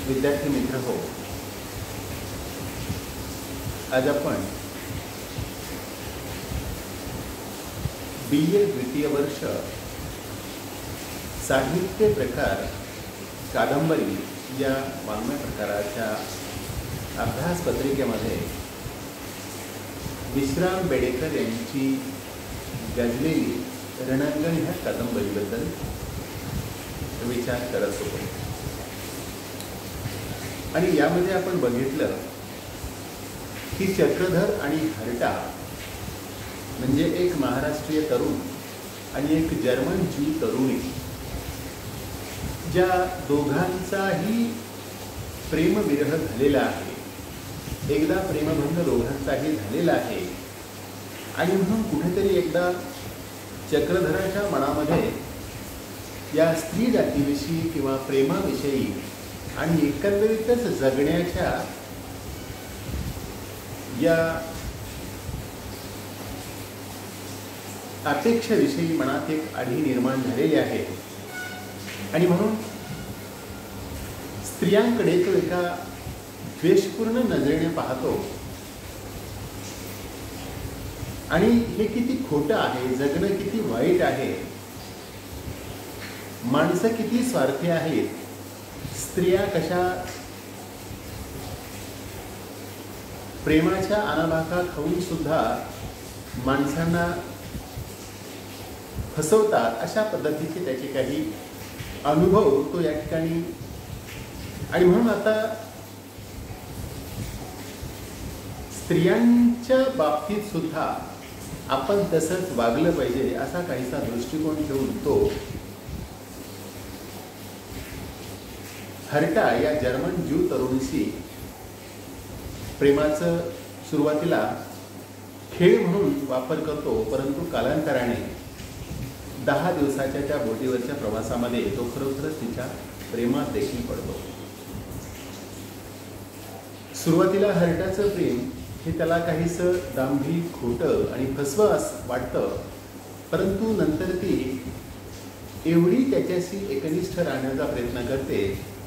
विद्यार्थी मित्र हो, आज आपण BA द्वितीय वर्ष साहित्य प्रकार कादंबरी या वाङ्मय प्रकाराच्या अभ्यास पत्रिकेमध्ये विश्राम बेडेकर यांची गाजलेली रणांगण ह्या कादंबरीबद्दल विचार करत होतो. आणि यामध्ये आपण बघितलं की चक्रधर आणि हर्टा म्हणजे एक महाराष्ट्रीय तरुण आणि एक जर्मन ज्यू तरुणी, ज्या दोघांचाही प्रेमविरह झालेला आहे, एकदा प्रेमभंग दोघांचाही झालेला आहे. आणि म्हणून कुठेतरी एकदा चक्रधराच्या मनामध्ये या स्त्री जातीविषयी किंवा प्रेमाविषयी आणि एकंदरीतच जगण्याच्या या अपेक्षेविषयी मनात एक आढी निर्माण झालेली आहे. आणि म्हणून स्त्रियांकडे तो एका द्वेषपूर्ण नजरेने पाहतो. आणि हे किती खोटं आहे, जगणं किती वाईट आहे, माणसं किती स्वार्थी आहेत, स्त्रिया कशा प्रेमाच्या अनाभाका खाऊन सुद्धा माणसांना फसवतात, अशा पद्धतीचे त्याचे काही अनुभव तो या ठिकाणी. आणि म्हणून आता स्त्रियांच्या बाबतीत सुद्धा आपण तसंच वागलं पाहिजे असा काहीसा दृष्टिकोन ठेवून तो हर्टा या जर्मन ज्यू तरुणीशी प्रेमाचं सुरुवातीला खेळ म्हणून वापर करतो, परंतु कालांतराने 10 दिवसाच्या त्या बोटीवरच्या प्रवासामध्ये तो खरोखरच तिच्या प्रेमात देखील पडतो. सुरुवातीला हर्टाचं प्रेम हे त्याला काहीसं दांभी, खोटं आणि फसवं असं वाटतं, परंतु नंतर ती एवढी त्याच्याशी एकनिष्ठ राहण्याचा प्रयत्न करते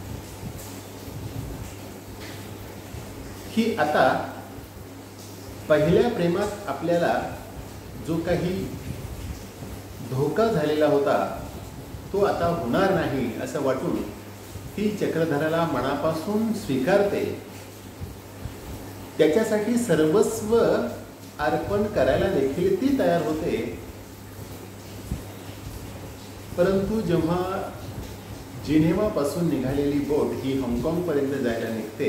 की आता पहिल्या प्रेमात आपल्याला जो काही धोका झालेला होता तो आता होणार नाही असं वाटून ती चक्रधराला मनापासून स्वीकारते. त्याच्यासाठी सर्वस्व अर्पण करायला देखील ती तयार होते. परंतु जेव्हा जिनेवापासून निघालेली बोट ही हाँगकाँग पर्यंत जायला निघते,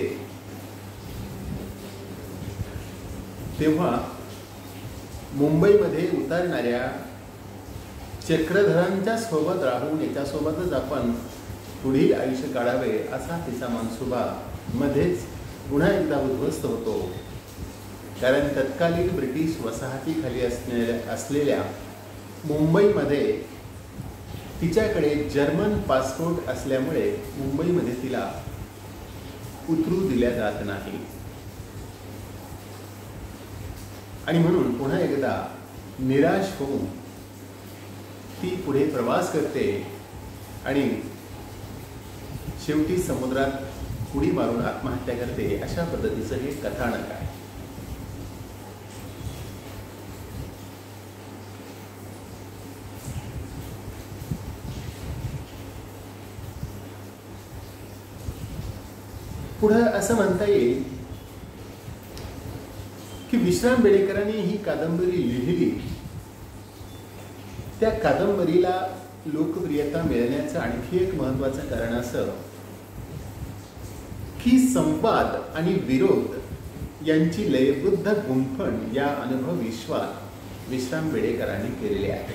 तेव्हा मुंबईमध्ये उतरणाऱ्या चक्रधरांच्या सोबत राहून याच्यासोबतच आपण पुढील आयुष्य काढावे असा तिचा मनसुबा मध्येच पुन्हा एकदा उद्ध्वस्त होतो. कारण तत्कालीन ब्रिटिश वसाहतीखाली असलेल्या मुंबईमध्ये तिच्याकडे जर्मन पासपोर्ट असल्यामुळे मुंबईमध्ये तिला उतरू दिल्या जात नाही. आणि म्हणून पुन्हा एकदा निराश होऊन ती पुढे प्रवास करते आणि शेवटी समुद्रात उडी मारून आत्महत्या करते. अशा पद्धतीचं हे कथानक आहे. पुढं असं म्हणता येईल की विश्राम बेडेकरांनी ही कादंबरी लिहिली, त्या कादंबरीला लोकप्रियता मिळण्याचं आणखी एक महत्त्वाचं कारण असं की संवाद आणि विरोध यांची लयबद्ध गुंफण या अनुभव विश्वात विश्राम बेडेकरांनी केलेले आहे.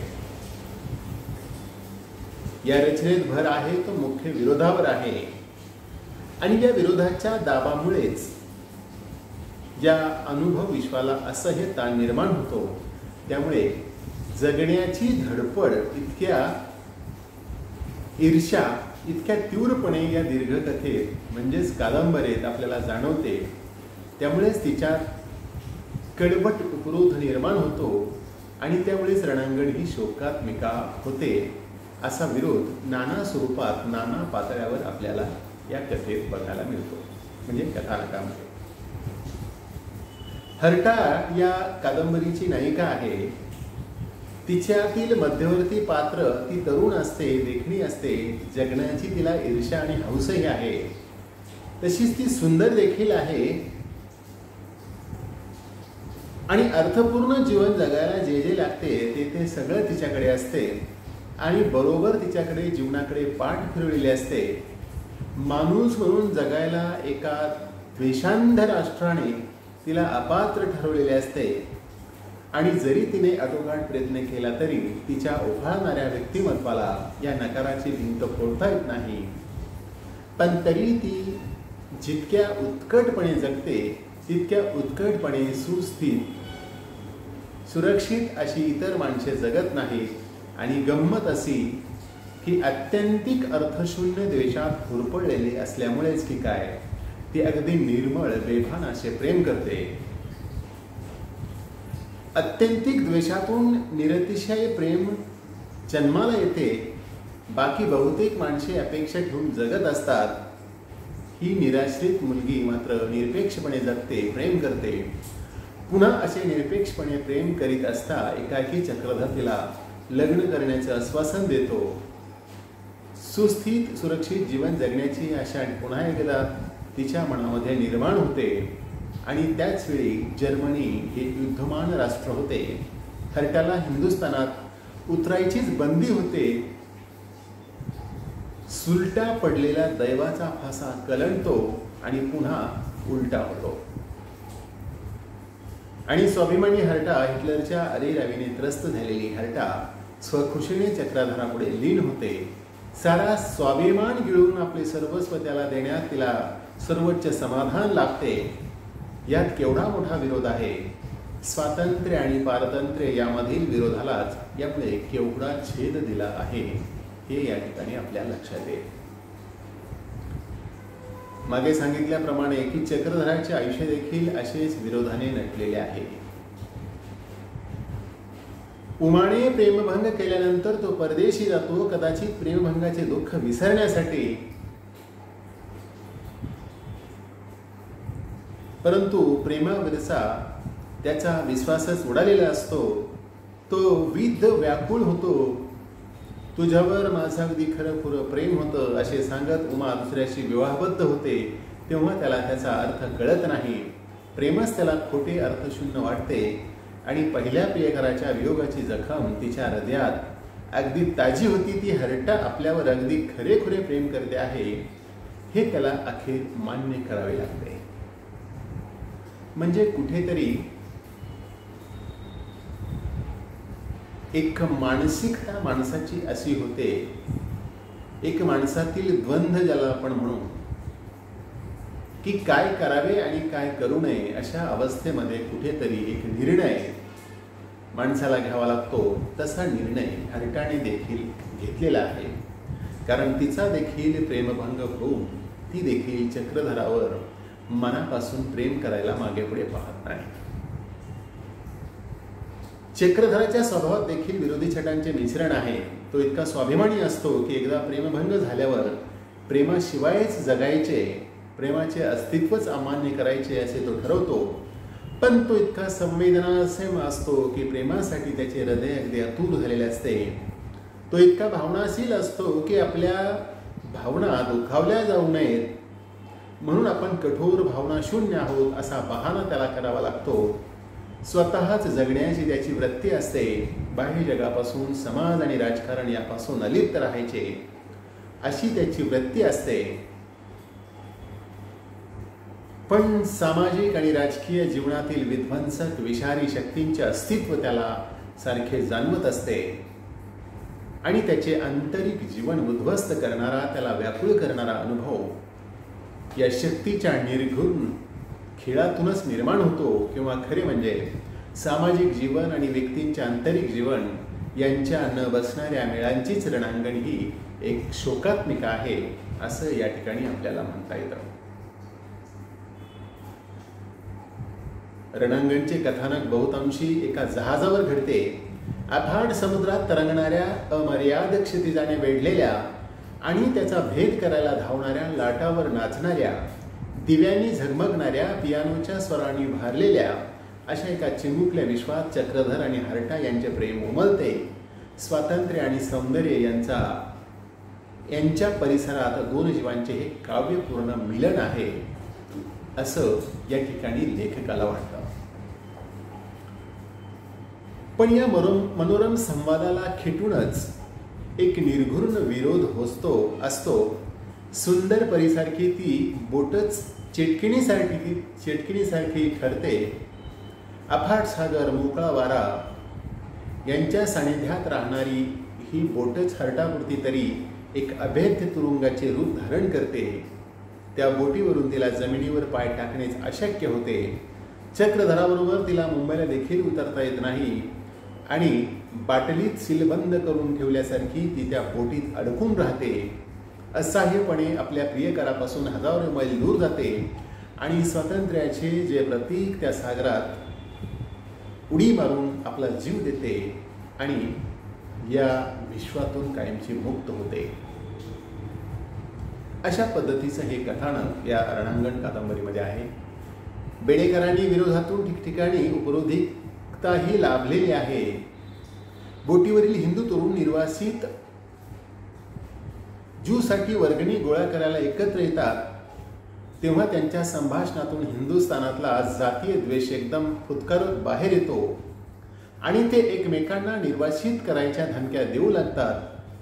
या रचनेत भर आहे तो मुख्य विरोधावर आहे. आणि या विरोधाच्या दाबामुळेच या अनुभव विश्वाला असह्य ताण निर्माण होतो. त्यामुळे जगण्याची धडपड इतक्या ईर्ष्या इतक्या तीव्रपणे या दीर्घकथेत म्हणजेच कादंबरीत आपल्याला जाणवते. त्यामुळेच तिच्यात कडवट उपरोध निर्माण होतो आणि त्यामुळेच रणांगण ही शोकात्मिका होते. असा विरोध नाना स्वरूपात नाना पातळ्यावर आपल्याला या कथेत बघायला मिळतो, म्हणजे कथानकामध्ये. हर्टा या कादंबरीची नायिका आहे. तिच्यातील मध्यवर्ती पात्र ती तरुण असते, देखणी असते, जगण्याची तिला ईर्ष्या आणि हौसही आहे. तशीच ती सुंदर देखील आहे आणि अर्थपूर्ण जीवन जगायला जे जे लागते ते सगळं तिच्याकडे असते आणि बरोबर तिच्याकडे जीवनाकडे पाठ फिरवलेली असते. माणूस म्हणून जगायला एका द्वेषांध राष्ट्राने तिला अपात्र ठरवलेले असते आणि जरी तिने आटोकाट प्रयत्न केला तरी तिच्या ओफाळणाऱ्या व्यक्तिमत्वाला या नकाराची भिंत फोडता येत नाही. पण तरी ती जितक्या उत्कटपणे जगते तितक्या उत्कटपणे सुस्थित सुरक्षित अशी इतर माणसे जगत नाहीत. आणि गंमत अशी की अत्यंतिक अर्थशून्य द्वेषात होरपळलेली असल्यामुळेच की काय ती अगदी निर्मळ बेभान असे प्रेम करते. अत्यंतिक द्वेषातून निरतिशय प्रेम जन्माला येते. बाकी बहुतेक माणसे अपेक्षा ठेवून जगत असतात. ही निराश्रित मुलगी मात्र निरपेक्षपणे जगते, प्रेम करते. पुन्हा असे निरपेक्षपणे प्रेम करीत असता एकाकी चक्रधर तिला लग्न करण्याचे आश्वासन देतो. सुस्थित सुरक्षित जीवन जगण्याची आशा पुन्हा एकदा तिच्या मनामध्ये निर्माण होते. आणि त्याच वेळी जर्मनी हे युद्धमान राष्ट्र होते. हर्टाला हिंदुस्थानात उतरायचीच बंदी होते. सुलटा पडलेला दैवाचा फासा कलंडतो आणि पुन्हा उलटा होतो. आणि स्वाभिमानी हर्टा, हिटलरच्या अरेरावीने त्रस्त झालेली हर्टा स्वखुशीने चक्रधरापुढे लीन होते. सारा स्वाभिमान गिळून आपले सर्वस्व त्याला देण्यात तिला सर्वोच्च समाधान लाभते. यात केवढा मोठा विरोध आहे. स्वातंत्र्य आणि पारतंत्र्य यामधील विरोधालाच यापुढे केवढा छेद दिला आहे हे या ठिकाणी आपल्या लक्षात येईल. मागे सांगितल्याप्रमाणे की चक्रधराचे आयुष्य देखील असेच विरोधाने नटलेले आहे. उमाने प्रेमभंग केल्यानंतर तो परदेशी जातो, कदाचित प्रेमभंगाचे दुःख विसरण्यासाठी. परंतु प्रेमावरचा त्याचा विश्वासच उडालेला असतो. तो विद्ध व्याकुळ होतो. तुझ्यावर माझं अगदी खरं खुरं प्रेम होतं असे सांगत उमा दुसऱ्याशी विवाहबद्ध होते. तेव्हा त्याला त्याचा अर्थ कळत नाही. प्रेमच त्याला खोटे अर्थशून्य वाटते आणि पहिल्या प्रियकराच्या वियोगाची जखम तिच्या हृदयात अगदी ताजी होती. ती हर्टा आपल्यावर अगदी खरेखुरे प्रेम करते आहे हे त्याला अखेर मान्य करावे लागते. म्हणजे कुठेतरी एक मानसिकता माणसाची अशी होते, एक माणसातील द्वंद्व ज्याला आपण म्हणू, की काय करावे आणि काय करू नये अशा अवस्थेमध्ये कुठेतरी एक निर्णय माणसाला घ्यावा लागतो. तसा निर्णय हर्टाने देखील घेतलेला आहे. कारण तिचा देखील प्रेमभंग होऊन ती देखील चक्रधरावर मनापासून प्रेम करायला मागे पुढे पाहत नाही. चक्रधराच्या स्वभावात देखील विरोधी छटांचे मिश्रण आहे. तो इतका स्वाभिमानी असतो की एकदा प्रेमभंग झाल्यावर प्रेमाशिवायच जगायचे, प्रेमाचे अस्तित्वच अमान्य करायचे असे तो ठरवतो. पण तो इतका संवेदनाक्षम असतो की प्रेमासाठी त्याचे हृदय अगदी आतुर झालेले असते. तो इतका भावनाशील असतो की आपल्या भावना दुखावल्या जाऊ नयेत म्हणून आपण कठोर भावनाशून्य आहोत असा बहाणा त्याला करावा लागतो. स्वतःच जगण्याची त्याची वृत्ती असते. बाह्य जगापासून, समाज आणि राजकारण यापासून अलिप्त राहायचे अशी त्याची वृत्ती असते. पण सामाजिक आणि राजकीय जीवनातील विध्वंसक विषारी शक्तींचे अस्तित्व त्याला सारखे जाणवत असते आणि त्याचे आंतरिक जीवन उद्ध्वस्त करणारा, त्याला व्याकुळ करणारा अनुभव या शक्तीच्या निर्घुण खेळातूनच निर्माण होतो. किंवा खरे म्हणजे सामाजिक जीवन आणि व्यक्तींचे आंतरिक जीवन यांच्या न बसणाऱ्या मेळांचीच रणांगण ही एक शोकात्मिका आहे असं या ठिकाणी आपल्याला म्हणता येतं. रणांगणचे कथानक बहुतांशी एका जहाजावर घडते. अफाट समुद्रात तरंगणाऱ्या अमर्याद क्षितिजाने वेढलेल्या आणि त्याचा भेद करायला धावणाऱ्या, लाटावर नाचणाऱ्या, दिव्यांनी झगमगणाऱ्या, पियानोच्या स्वरांनी भारलेल्या अशा एका चिमुकल्या विश्वात चक्रधर आणि हर्टा यांचे प्रेम उमलते. स्वातंत्र्य आणि सौंदर्य यांच्या परिसरात दोन जीवांचे हे काव्यपूर्ण मिलन आहे असं या ठिकाणी लेखकाला वाटतं. पण या मनोरम संवादाला खेटूनच एक निर्घृण विरोध असतो. सुंदर परीसारखी ती बोटच चेटकिणीसारखी ठरते. अफाट सागर, मोकळा वारा यांच्या सानिध्यात राहणारी ही बोटच हरटापुरती तरी एक अभेद्य तुरुंगाचे रूप धारण करते. त्या बोटीवरून तिला जमिनीवर पाय टाकणेच अशक्य होते. चक्रधराबरोबर तिला मुंबईला देखील उतरता येत नाही आणि बाटलीत सीलबंद करून ठेवल्यासारखी ती त्या बोटीत अडकून राहते. असहाय्यपणे आपल्या प्रियकरापासून हजारो मैल दूर जाते आणि स्वातंत्र्याचे जे प्रतीक त्या सागरात उडी मारून आपला जीव देते आणि या विश्वातून कायमची मुक्त होते. अशा पद्धतीचं हे कथानक या रणांगण कादंबरीमध्ये आहे. बेडेकरांनी विरोधातून ठिकठिकाणी उपरोधिकताही लाभलेली आहे. बोटीवरील हिंदू तरुण निर्वासित ज्यूसाठी वर्गणी गोळा करायला एकत्र येतात तेव्हा त्यांच्या संभाषणातून हिंदुस्थानातला जातीय द्वेष एकदम फुटकारत बाहेर येतो आणि ते एकमेकांना निर्वासित करायच्या धमक्या देऊ लागतात.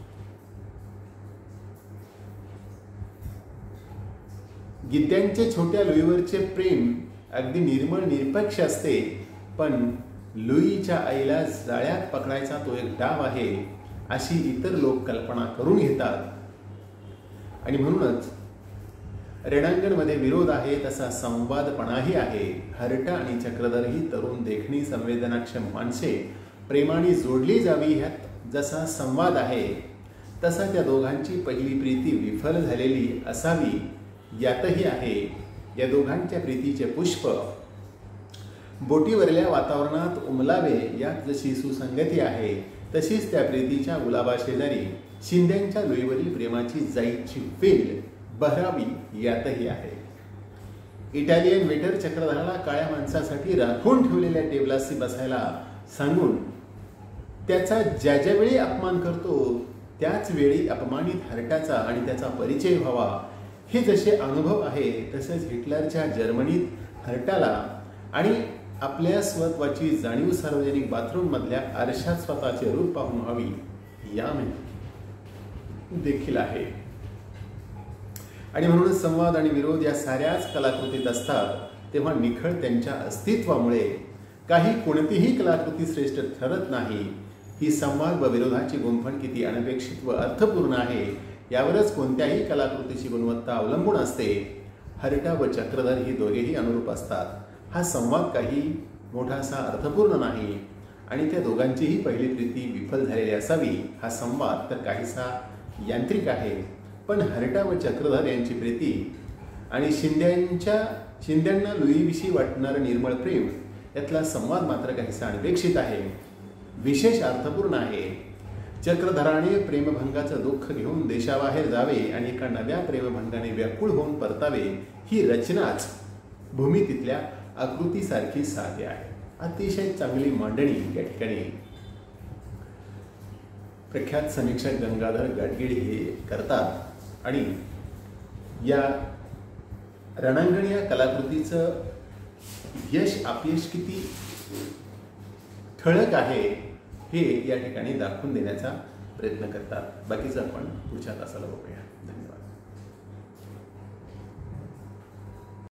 गिद्यांचे छोट्या लुईवरचे प्रेम अगदी निर्मळ निरपेक्ष असते, पण लुईच्या आईला जाळ्यात पकडायचा तो एक डाव आहे अशी इतर लोक कल्पना करून घेतात. आणि म्हणूनच रणांगणमध्ये विरोध आहे तसा संवादपणाही आहे. हर्टा आणि चक्रधर ही तरुण, देखणी, संवेदनाक्षम माणसे प्रेमाने जोडली जावी ह्यात जसा संवाद आहे तसा त्या दोघांची पहिली प्रीती विफल झालेली असावी यातही आहे. या दोघांच्या प्रीतीचे पुष्प बोटीवरल्या वातावरणात उमलावे यात जशी सुसंगती आहे तशीच त्या प्रीतीच्या गुलाबाशेजारी शिंद्यांच्या लुईवरील प्रेमाची जाईची वेल बहरावी यातही आहे. इटालियन वेटर चक्रधराला काळ्या माणसासाठी राखून ठेवलेल्या टेबलाशी बसायला सांगून त्याचा ज्या ज्यावेळी अपमान करतो त्याच वेळी अपमानित हर्टाचा आणि त्याचा परिचय व्हावा हे जसे अनुभव आहे तसेच हिटलरच्या जर्मनीत हर्टाला आणि आपल्या स्वत्वाची जाणीव सार्वजनिक बाथरूम मधल्या आरशात स्वतःचे रूप पाहून व्हावी या देखील आहे. आणि म्हणूनच संवाद आणि विरोध या साऱ्याच कलाकृतीत असतात तेव्हा निखळ त्यांच्या अस्तित्वामुळे कोणतीही कलाकृती श्रेष्ठ ठरत नाही. ही संवाद व विरोधाची गुंफण किती अनपेक्षित व अर्थपूर्ण आहे यावरच कोणत्याही कलाकृतीची गुणवत्ता अवलंबून असते. हर्टा व चक्रधर ही दोघेही अनुरूप असतात. हा संवाद काही मोठासा अर्थपूर्ण नाही आणि त्या दोघांचीही पहिली प्रीती विफल झालेली असावी. हा संवाद तर काहीसा यांत्रिक आहे, पण हर्टा व चक्रधर यांची प्रीती आणि शिंद्यांना लुईविषयी वाटणारं निर्मळ प्रेम यातला संवाद मात्र काहीसा अनपेक्षित आहे, विशेष अर्थपूर्ण आहे. चक्रधराने प्रेमभंगाचं दुःख घेऊन देशाबाहेर जावे आणि एका नव्या प्रेमभंगाने व्याकुळ होऊन परतावे ही रचनाच भूमितीतल्या आकृतीसारखी साध्य आहे. अतिशय चांगली मांडणी या ठिकाणी प्रख्यात समीक्षक गंगाधर गाडगीळ हे करतात आणि या रणांगण या कलाकृतीचं यश अपयश किती ठळक आहे हे या ठिकाणी दाखवून देण्याचा प्रयत्न करतात. बाकीचं आपण पुढच्या तासाला बघूया.